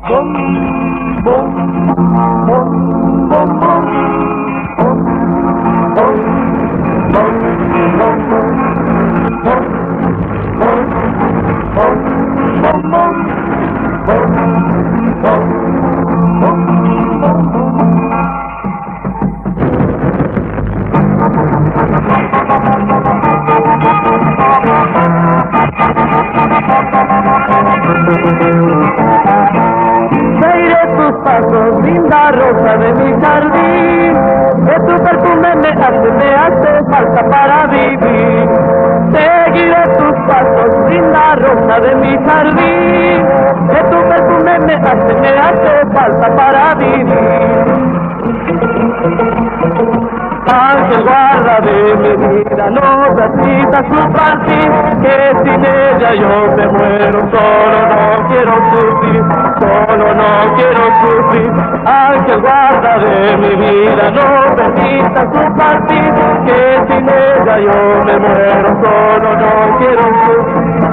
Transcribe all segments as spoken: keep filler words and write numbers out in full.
Bom, bom, bom, bom, bom. Seguiré tus pasos, linda rosa de mi jardín, que tu perfume me hace, me hace falta para vivir. Seguiré tus pasos, linda rosa de mi jardín, que tu perfume me hace, me hace falta para vivir. Ángel, guarda de mi vida, no permitas su partir, que sin ella yo me muero, solo no quiero sufrir, solo no quiero sufrir. Ángel, guarda de mi vida, no permitas su partir, que sin ella yo me muero, solo no quiero sufrir.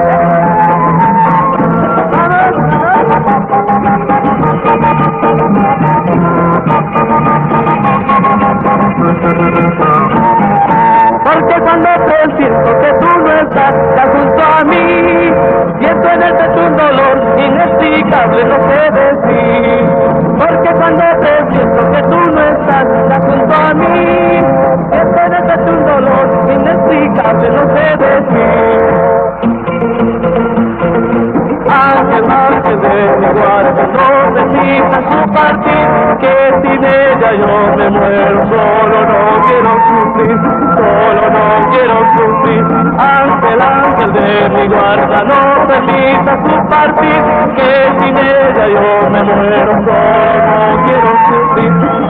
Porque cuando te siento que tú no estás, estás junto a mí, siento en el pecho un dolor inexplicable, no sé decir. Porque cuando te siento que tú no estás, estás junto a mí, siento en el pecho un dolor inexplicable, no sé decir. Ángel, ángel de mi guarda, no necesitas su partir, que sin ella yo me muero, solo no quiero sufrir, solo no quiero sufrir. Ángel, ángel de mi guarda, no permitas su partir, que sin ella yo me muero, solo no quiero sufrir.